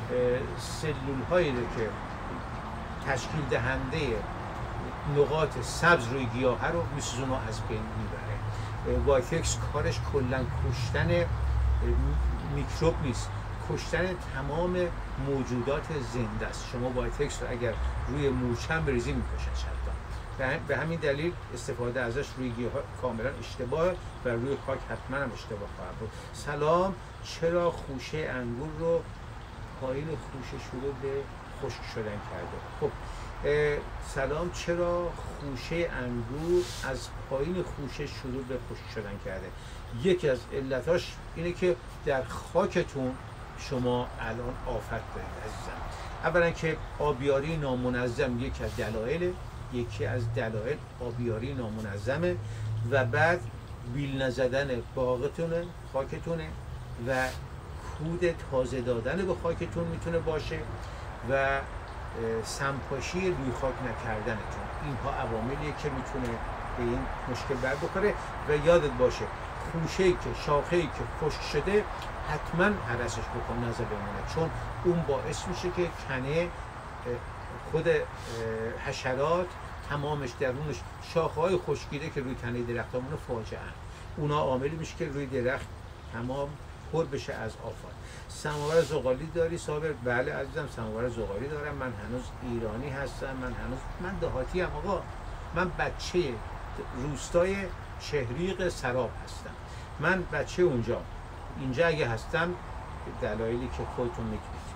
سلول هایی که تشکیل دهنده نقاط سبز روی گیاه رو میسوزونه و از بین میبره. وایتکس کارش کلا کشتن میکروب نیست، کشتن تمام موجودات زنده است. شما وایتکس رو اگر روی مورچه بریزی میکشن شدن. به همین دلیل استفاده ازش روی گیاه کاملا اشتباه و روی خاک حتما هم اشتباه خواهد بود. سلام، چرا خوشه انگور رو پایین خوشه شروع به خشک شدن کرده؟ خب سلام، چرا خوشه انگور از پایین خوشه شروع به خشک شدن کرده؟ یکی از علتاش اینه که در خاکتون شما الان آفت دارید عزیزم. اولا که آبیاری نامنظم یکی از دلایل یکی از دلایل آبیاری نامنظمه و بعد بیل نزدن باغتونه، خاکتونه و کود تازه دادن به خاکتون میتونه باشه و سمپاشی روی خاک نکردنتون. اینها عواملیه که میتونه به این مشکل بر بخوره. و یادت باشه خوشه‌ای که شاخه‌ای که خشک شده حتما هرسش بکن، نذار بمونه، چون اون باعث میشه که کنه خود حشرات تمامش درونش شاخه‌های خشکیده که روی تنه درخت‌ها مونه فاجعه ان. اونا عاملی میشه که روی درخت تمام پر بشه از آفات. سماور زغالی داری صابر؟ بله عزیزم، سماور زغالی دارم. من هنوز ایرانی هستم، من هنوز من دهاتی ام آقا. من بچه روستای شهریق سراب هستم. من بچه اونجا. اینجا اگه هستم دلایلی که خودتون میگید.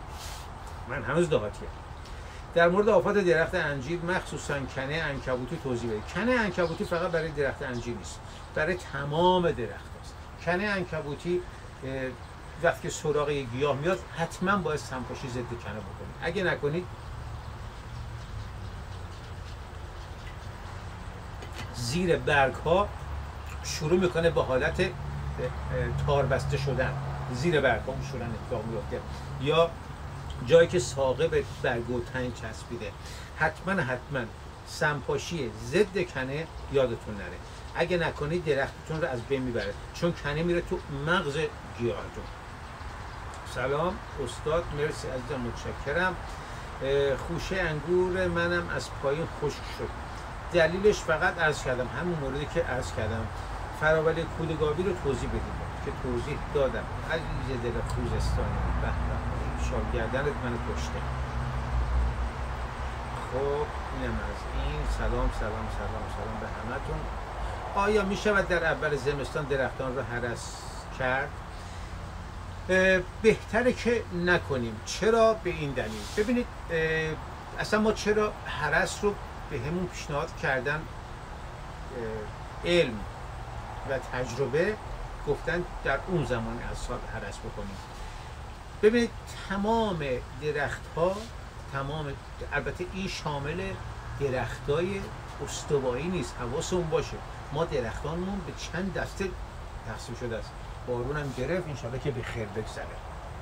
من هنوز دهاتی ام. در مورد آفات درخت انجیر مخصوصا کنه عنکبوتی توضیح بدید. کنه عنکبوتی فقط برای درخت انجیر نیست، برای تمام درخت است. کنه عنکبوتی وقتی که سراغ یک گیاه میاد حتما باید سمپاشی ضد کنه بکنید. اگه نکنید زیر برگ ها شروع میکنه به حالت تار بسته شدن، زیر برگ ها شدن اتفاق میفته، یا جایی که ساقه به برگ و تنگ چسبیده. حتما حتما سمپاشی ضد کنه یادتون نره. اگه نکنید درختتون رو از بین میبره، چون کنه میره تو مغز گیاهتون. سلام استاد، مرسی عزیزم، متشکرم. خوشه انگور منم از پایین خشک شد. دلیلش فقط عرض کردم همون موردی که عرض کردم، فراولی کودگاوی رو توضیح بدیم که توضیح دادم. عزیز دل خوزستانی، به به شاگردنت منو کشته. خب اینم از این. سلام سلام سلام سلام به همتون. آیا می شود در اول زمستان درختان رو هرس کرد؟ بهتره که نکنیم. چرا؟ به این دلیل. ببینید اصلا ما چرا هرس رو به همون پیشنهاد کردن، علم و تجربه گفتن در اون زمان از سال هرس بکنیم. ببینید تمام درخت ها، تمام، البته این شامل درخت های استوایی نیست، حواسمون باشه ما درختانمون به چند دسته تقسیم شده است. بارون هم گرفت، انشاءالله که به خیر بگذره.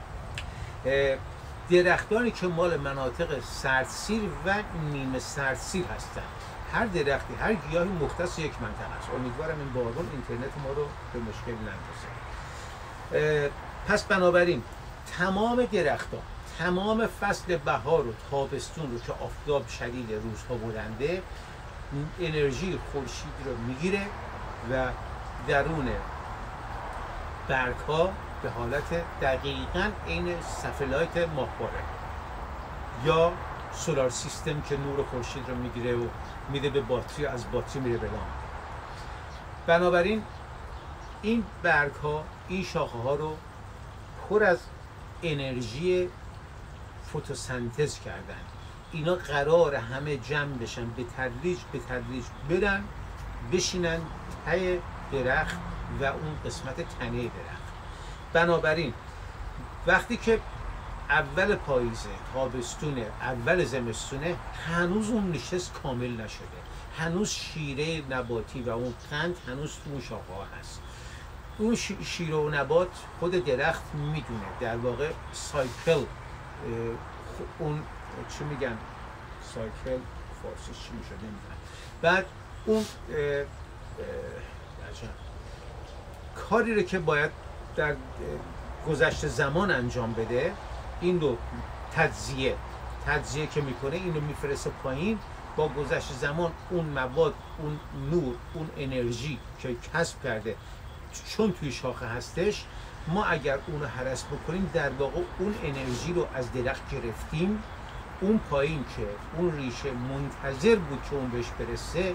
درختانی که مال مناطق سردسیر و نیمه سردسیر هستند، هر درختی، هر گیاهی مختص یک منطقه است. امیدوارم این بارون اینترنت ما رو به مشکل نندازه. پس بنابراین تمام درختان، تمام فصل بهار و تابستون رو که آفتاب شدید روزها بلنده، انرژی خورشید رو میگیره و درون برگ ها به حالت دقیقاً عین ساتلایت ماهواره یا سولار سیستم که نور خورشید رو میگیره و میده به باتری، از باتری میره به لامپ. بنابراین این برگ ها، این شاخه ها رو پر از انرژی فتوسنتز کردن. اینا قرار همه جمع بشن، به تدریج به تدریج برن بشینن ته درخت و اون قسمت تنه درخت. بنابراین وقتی که اول پاییزه، تابستونه، اول زمستونه، هنوز اون نشست کامل نشده، هنوز شیره نباتی و اون قند هنوز تو اون شاخه ها هست. اون شیره و نبات خود درخت میدونه در واقع سایکل، اون چی میگن سایکل فارسیش چی میشه نمیدونم. بعد اون اه اه کاری رو که باید در گذشت زمان انجام بده این رو تجزیه تجزیه که میکنه این رو میفرسته پایین. با گذشت زمان اون مواد، اون نور، اون انرژی که کسب کرده چون توی شاخه هستش، ما اگر اون رو هرس بکنیم در واقع اون انرژی رو از درخت گرفتیم. اون پایین که اون ریشه منتظر بود که اون بهش برسه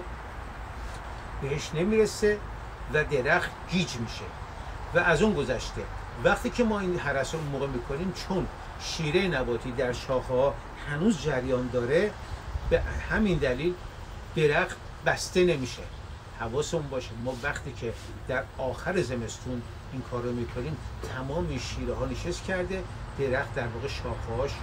بهش نمیرسه و درخت گیج میشه. و از اون گذشته وقتی که ما این هرس رو موقع میکنیم، چون شیره نباتی در شاخه ها هنوز جریان داره، به همین دلیل درخت بسته نمیشه. حواسمون باشه ما وقتی که در آخر زمستون این کار رو میکنیم تمام این شیره ها نشست کرده، درخت در واقع شاخه هاش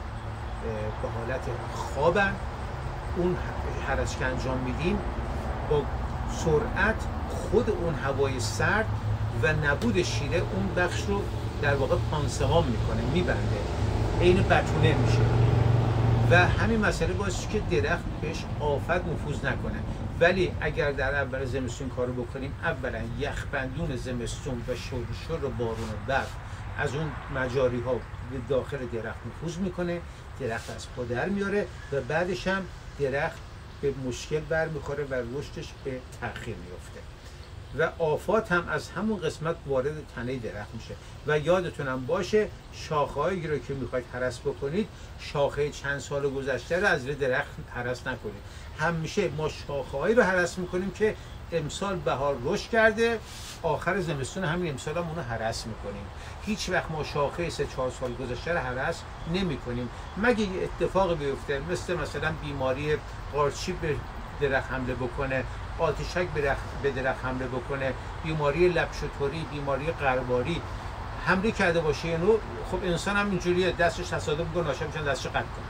به حالت خوابن. اون هرس که انجام میدیم با سرعت خود اون هوای سرد و نبود شیره اون بخش رو در واقع پانسمان میکنه، میبنده، عین بتونه میشه و همین مسئله باعث که درخت بهش آفت نفوذ نکنه. ولی اگر در اول زمستون کارو بکنیم، اولا یخبندون زمستون و شرشر و بارون و برف از اون مجاری ها به داخل درخت نفوذ میکنه، درخت از پا در میاره و بعدش هم درخت به مشکل برمیخوره و رشدش به تأخیر میفته و آفات هم از همون قسمت وارد تنه درخت میشه. و یادتونم باشه شاخه‌هایی رو که میخواید هرس بکنید، شاخه چند سال گذشته رو از درخت هرس نکنید. همیشه ما شاخه‌هایی رو هرس میکنیم که امسال بهار رشد کرده، آخر زمستون همین امسال هم اونو هرس میکنیم. هیچ وقت ما شاخه سه چهار سال گذشته رو هرس نمیکنیم مگه یه اتفاقی بیفته، مثل مثلا بیماری قارچی به درخت حمله بکنه، آتشک به درخت حمله بکنه، بیماری لبشتوری، بیماری قرباری حمله کرده باشه. اینو خب انسان هم اینجوریه، دستش تصادف میکنه، ناشه میشن دستش قطع کنه،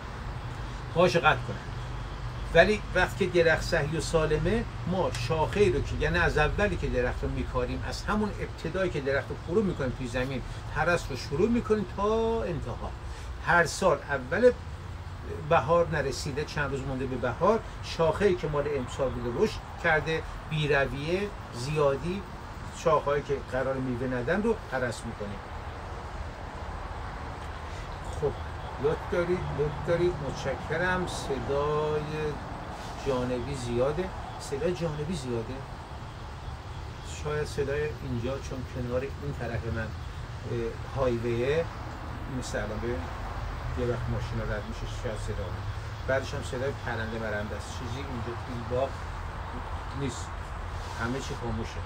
پاش قطع کنه. ولی وقتی که درخت صحیح و سالمه، ما شاخه رو که یعنی از اولی که درخت رو میکاریم، از همون ابتدایی که درخت رو فرو میکنیم توی زمین، هرس رو شروع میکنیم تا انتها. هر سال اول بهار نرسیده، چند روز مونده به بهار، شاخه‌ای که مال امسال بوده رشد کرده، بی‌رویه زیادی، شاخه‌ای که قرار میوه ندن رو هرس میکنیم. خب لطف دارید لطف دارید متشکرم. صدای جانبی زیاده. صدای جانبی زیاده شاید صدای اینجا چون کنار این طرف من هایویه، مثل الان به یه وقت ماشین رد میشه شاید صدا من، بعدش هم صدای پرنده برنده است. چیزی اینجا توی باغ نیست، همه چی خاموشه.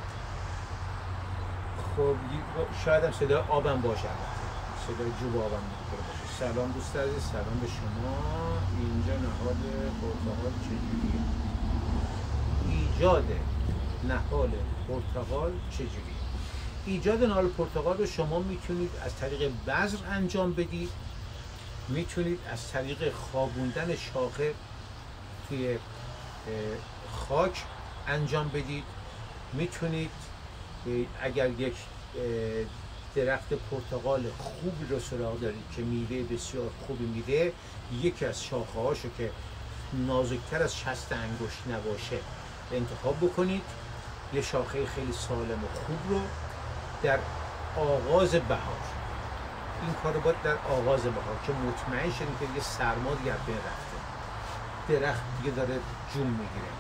خب شاید هم صدای آبم باشه، صدای جوب آبم باشه. سلام دوست عزیز، سلام به شما. اینجا نهال پرتقال چجوریه؟ ایجاد نهال پرتقال چجوریه؟ ایجاد نهال پرتقال رو شما میتونید از طریق بذر انجام بدید، میتونید از طریق خوابوندن شاخه توی خاک انجام بدید، میتونید اگر یک درخت پرتقال خوب رو سراغ دارید که میوه بسیار خوبی میده، یکی از شاخه هاشو که نازکتر از شست انگشت نباشه انتخاب بکنید، یه شاخه خیلی سالم و خوب رو در آغاز بهار، این کار رو باید در آغاز بهار که مطمئن شدیم که دیگه سرما دیگه بین رفته، درخت دیگه داره جون میگیره،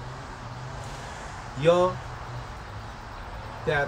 یا در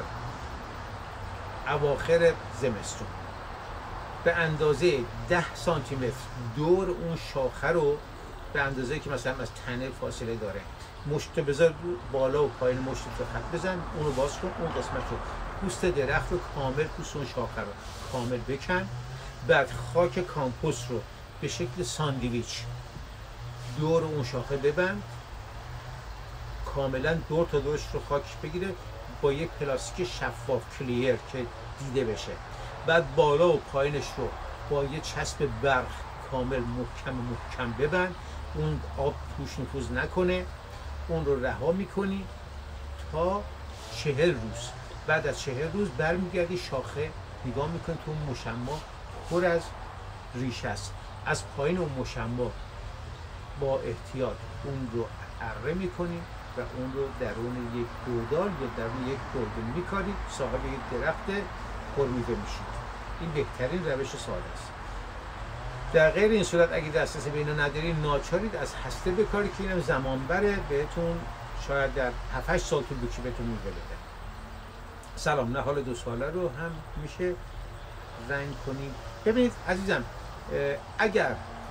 اواخر زمستون به اندازه ده سانتی متر دور اون شاخه رو، به اندازه که مثلا از تنه فاصله داره، مشت بذار بالا و پایین مشت رو خط بزن، اون رو باز کن، اون قسمت رو پوست درخت رو کامل، پوست اون شاخه رو کامل بکن، بعد خاک کامپوست رو به شکل ساندویچ دور اون شاخه ببند، کاملا دور تا دورش رو خاکش بگیره با یک پلاستیک شفاف کلیر که دیده بشه، بعد بالا و پایینش رو با یه چسب برق کامل محکم محکم ببند، اون آب توش نفوذ نکنه، اون رو رها میکنی تا چهل روز. بعد از چهل روز برمیگردی شاخه نگاه میکنی تو اون مشما پر از ریشه است، از پایین اون مشما با احتیاط اون رو اره میکنی و اون رو درون یک گودال یا درون یک گلدون میکاری، صاحب یک درخت پرمیوه میشید. این بهترین روش ساده است. در غیر این صورت اگه دسترسی به اینا ندارید ناچارید از هسته بکاری که اینم زمان بره، بهتون شاید در هفت هشت سال طول بکشه بهتون میوه بده. سلام، نهال دو ساله رو هم میشه رنگ کنیم. ببینید عزیزم، اگر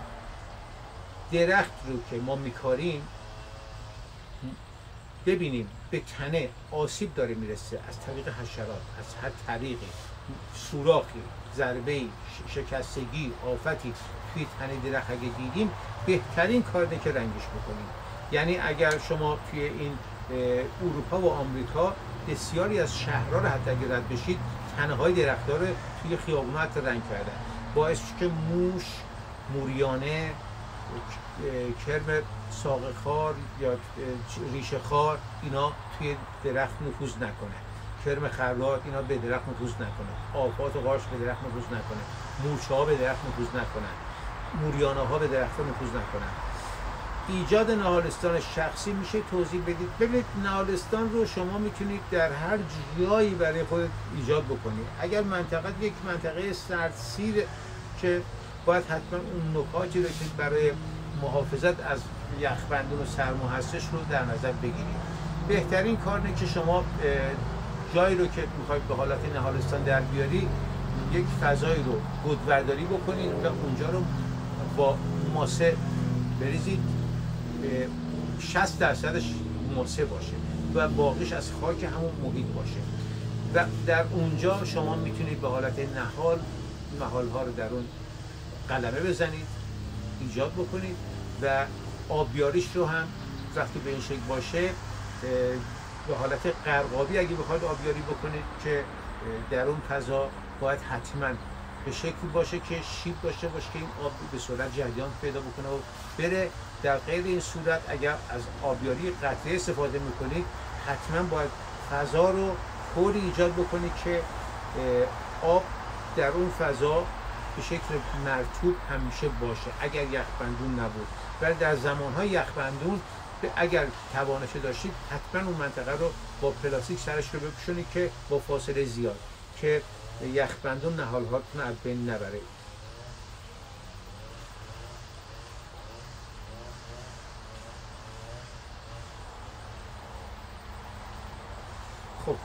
درخت رو که ما میکاریم ببینیم به تنه آسیب داره میرسه از طریق حشرات، از هر طریقی، سوراخی، ضربه‌ای، شکستگی، آفتی توی تنه درخت اگه دیدیم، بهترین کاره که رنگش بکنیم. یعنی اگر شما توی این اروپا و آمریکا بسیاری از شهرها رو حتی اگه رد بشید، تنه‌های درخت‌ها رو توی خیابونات رنگ کردن، باعث میشه که موش، موریانه، کرم ساقه‌خوار یا ریشه خار اینا توی درخت نفوذ نکنه، کرم خرات اینا به درخت نفوذ نکنه، آفات و قارچ به درخت نفوذ نکنه، مورچه‌ها به درخت نفوذ نکنن، موریانه‌ها به درخت نفوذ نکنن. ایجاد نهالستان شخصی میشه توضیح بدید. ببینید نهالستان رو شما میتونید در هر جایی برای خودت ایجاد بکنید. اگر منطقه یک منطقه سردسیر که باید حتما اون نکاتی رو که برای محافظت از یخبندون و سرما هستش رو در نظر بگیرید. بهترین کار اینه که شما جایی رو که میخواید به حالت نهالستان در بیاری، یک فضایی رو گودورداری بکنید و اونجا رو با ماسه بریزید، شصت درصدش ماسه باشه و باقیش از خاک همون محیط باشه و در اونجا شما میتونید به حالت نهال نهال ها رو در اون قلمه بزنید، ایجاد بکنید و آبیاریش رو هم وقتی به این شکل باشه به حالت قرقابی اگه بخواید آبیاری بکنید که در اون فضا باید حتما به شکلی باشه که شیب داشته باشه که این آب به صورت جریان پیدا بکنه و بره. در غیر این صورت اگر از آبیاری قطره استفاده میکنید حتما باید فضا رو طوری ایجاد بکنید که آب در اون فضا به شکل مرطوب همیشه باشه اگر یخبندون نبود. ولی در زمانهای یخبندون اگر توانش داشتید حتما اون منطقه رو با پلاستیک سرش رو بپوشونید که با فاصله زیاد که یخبندون نهالهاتون از بین نبره. خب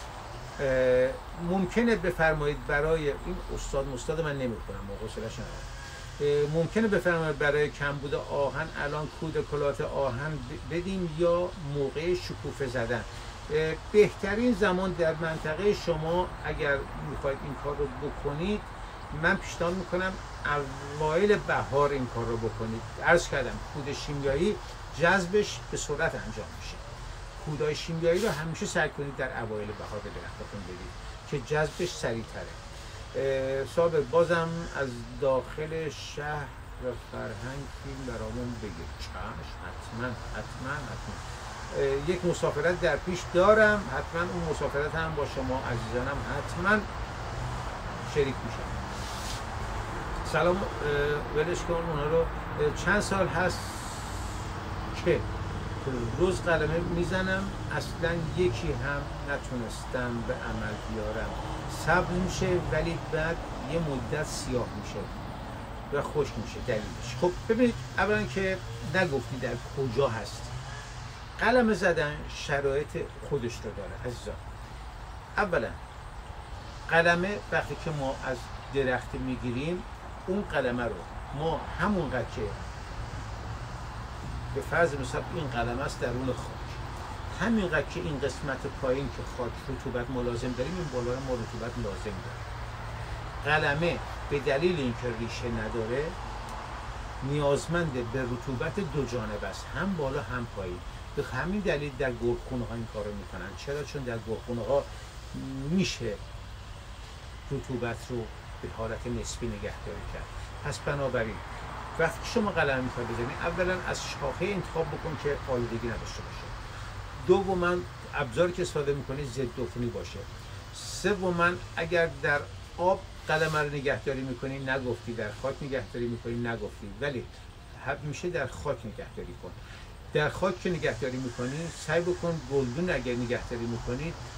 ممکنه بفرمایید برای این استاد مستاد من نمی‌کنم با حوصله‌اش ندارم، ممکنه بفرمایید برای کمبود آهن الان کود کلات آهن بدیم یا موقع شکوفه زدن؟ بهترین زمان در منطقه شما اگر میخواید این کار رو بکنید، من پیشنهاد میکنم اوایل بهار این کار رو بکنید. عرض کردم کود شیمیایی جذبش به سرعت انجام میشه. کودهای شیمیایی رو همیشه سعی کنید در اوایل بهار به درختتون بدید که جذبش سریع‌تره. صاحب بازم از داخل شهر و فرهنگ فیلم برامون بگیر. چشم، حتما حتما حتما یک مسافرت در پیش دارم، حتما اون مسافرت هم با شما عزیزانم حتما شریک میشم. سلام، ولش کن اونا رو. چند سال هست که روز قلمه میزنم، اصلا یکی هم نتونستم به عمل بیارم. سبز میشه ولی بعد یه مدت سیاه میشه و خشک میشه. دلیلش خب ببینید، اولا که نگفتی در کجا هست. قلمه زدن شرایط خودش رو داره عزیزان. اولا قلمه وقتی که ما از درخت میگیریم، اون قلمه رو ما همونقدر که به فرض مثلا این قلمه است درون خاک، همینقدر که این قسمت پایین که خاک رطوبت ملازم داریم، این بالا ما رطوبت لازم داریم. قلمه به دلیل اینکه ریشه نداره نیازمند به رطوبت دو جانبه است، هم بالا هم پایین. به همین دلیل در گلخونه ها این کار رو میکنن. چرا؟ چون در گلخونه ها میشه رطوبت رو به حالت نسبی نگهداری کرد. پس بنابراین وقتی شما قلم میخوای بزنید، اولا از شاخه انتخاب بکن که آلودگی نداشته باشه. دوما ابزاری که استفاده میکنید ضد عفونی باشه. سوما اگر در آب قلم رو نگهداری میکنی نگفتی، در خاک نگهداری میکنی نگفتی، ولی میشه در خاک نگهداری کن. در خاک که نگهداری میکنی سعی بکن گلدون اگر نگهداری میکنید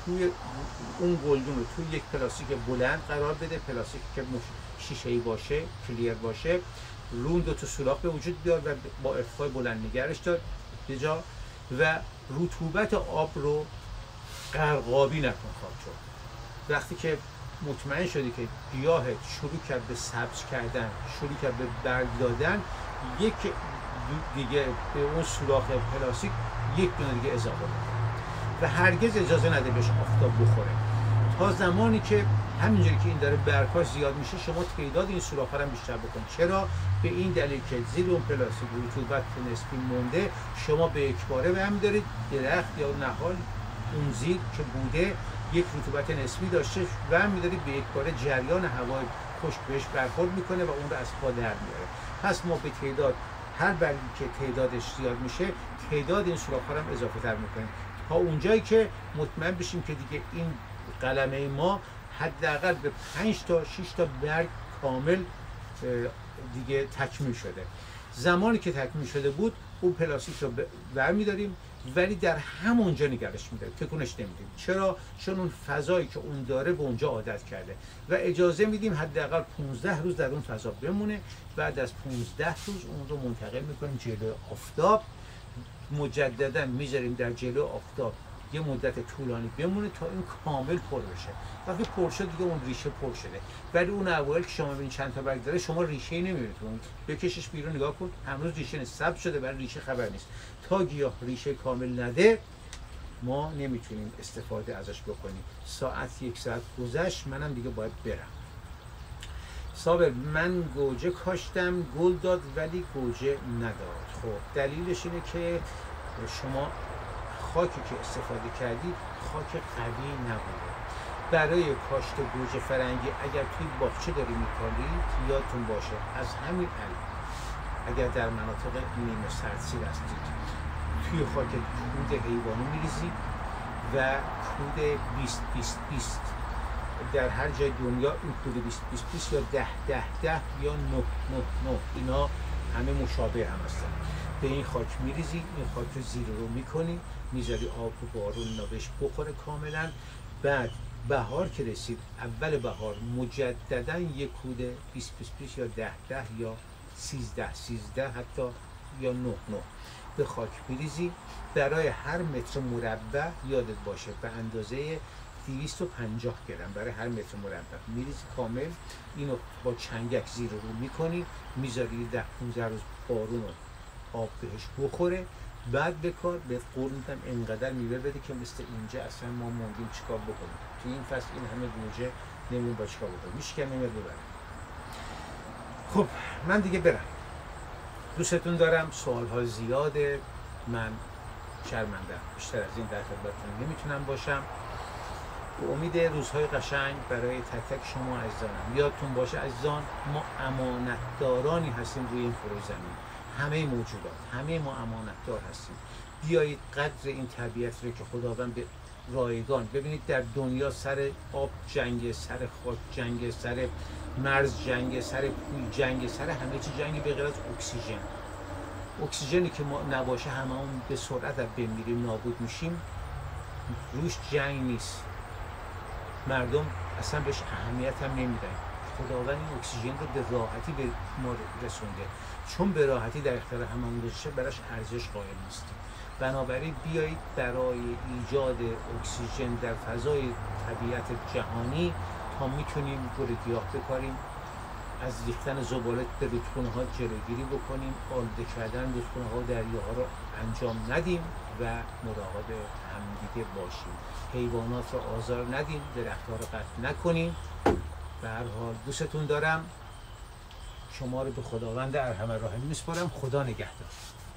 توی اون گلدون رو توی یک پلاستیک بلند قرار بده، پلاستیک که شیشه‌ای باشه، کلیر باشه، رون دو تا سوراخ به وجود بیار و با ارتفاع بلند نگرش دار به جا و رطوبت آب رو غرقابی نکن خاک. وقتی که مطمئن شدی که گیاهت شروع کرد به سبز کردن، شروع کرد به برگ دادن، یک دیگه به اون سوراخ پلاستیک یک دونه دیگه اضافه بکن و هرگز اجازه نده بهش آفتاب بخوره تا زمانی که همینجوری که این داره برگ‌هاش زیاد میشه شما تعداد این سوراخ‌ها رو بیشتر بکن. چرا؟ به این دلیل که زیر اون پلاستیک رطوبت نسبی مونده، شما به یک باره به هم دارید درخت یا نهال اون زیر که بوده یک رطوبت نسبی داشته و هم می‌دارید به یک باره جریان هوای خشک بهش برخورد میکنه و اون رو از پا در میاره. پس ما به تعداد هر برگی که تعدادش زیاد میشه تعداد این سوراخ‌ها رو هم اضافه تر میکنیم تا اونجایی که مطمئن بشیم که دیگه این قلمه ما حداقل به پنج تا شش تا برگ کامل دیگه تکمیل شده. زمانی که تکمیل شده بود اون پلاستیک رو برمی‌داریم ولی در همونجا نگرش می‌داریم، تکونش نمیدیم. چرا؟ چون اون فضایی که اون داره به اونجا عادت کرده و اجازه میدیم حداقل پانزده روز در اون فضا بمونه. بعد از پانزده روز اون رو منتقل می‌کنیم جلوی آفتاب، مجددا می‌ذاریم در جلوی آفتاب یه مدت طولانی بمونه تا این کامل پر بشه. وقتی پر شد دیگه اون ریشه پر شده. ولی اون اوایل که شما ببینید چند تا برگ داره شما ریشه‌ای نمی‌بینید. بکشش بیرون نگاه کن، هنوز ریشه نیست، سبز شده ولی ریشه خبر نیست. تا گیاه ریشه کامل نده ما نمیتونیم استفاده ازش بکنیم. ساعت یک ساعت گذشت، منم دیگه باید برم. صابر من گوجه کاشتم گل داد ولی گوجه نداد. خب دلیلش اینه که شما خاکی که استفاده کردید خاک قوی نبوده. برای کاشت گوجه فرنگی اگر توی باغچه داری می‌کارید یادتون باشه از همین الان اگر در مناطق نیمه سردسیر هستید توی خاک کود حیوانی می‌ریزید و کود بیست بیست بیست در هر جای دنیا این کود بیست بیست بیست یا ده ده ده یا نه نه نه اینا همه مشابه هم هستن. به این خاک می‌ریزید، این خاک رو زیر رو می‌کنید، میذاری آب و بارون نبش بخوره کاملا. بعد بهار که رسید اول بهار مجددا یک کود بیست بیست بیست یا ده ده یا سیزده سیزده حتی یا نه نه به خاک میریزی. برای هر متر مربع یادت باشه به اندازه دویست و پنجاه گرم برای هر متر مربع میریزی کامل. اینو با چنگک زیر رو میکنی، میذاری ده پانزده روز بارون و آب بهش بخوره. بعد به کار به قول میدم اینقدر میوه بده که مثل اینجا اصلا ما موندیم چیکار بکنیم تو این فصل این همه گوجه نمون با چیکار بکنیم میشه که نمیاد ببرم. خب من دیگه برم، دوستتون دارم، سوال ها زیاده، من شرمندم بیشتر از این در خدمتتون نمیتونم باشم. به امید روزهای قشنگ برای تک تک شما عزیزانم. یادتون باشه عزیزان ما امانتدارانی هستیم روی این کره زمین، همه موجودات همه ما امانتدار هستیم. بیایید قدر این طبیعت رو که خداوند به رایگان ببینید در دنیا سر آب جنگ، سر خاک جنگ، سر مرز جنگ، سر کوه جنگ، سر همه چی جنگ به غیر از اکسیژن. اکسیژنی که ما نباشه هممون به سرعت از بین میریم، نابود میشیم. روش جنگ نیست، مردم اصلا بهش اهمیت هم نمیدن. خداوند این اکسیژن رو به راحتی به ما رسونده، چون به راحتی در اختیار هممون باشه براش ارزش قائل نیستیم. بنابراین بیایید برای ایجاد اکسیژن در فضای طبیعت جهانی تا میتونیم گل گیاه بکاریم، از ریختن زبالات به رودخونه ها جلوگیری بکنیم، آلوده کردن رودخونه ها و دریاها رو انجام ندیم و مراقب همدیگه باشیم. حیوانات رو آزار ندیم، درخت‌ها رو قطع نکنیم. به هر حال دوستتون دارم، شما رو به خداوند ارحم الراحمین میسپارم. خدا نگهدار.